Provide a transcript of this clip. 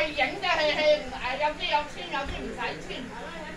係影嘅，係有啲有簽，有啲唔使簽。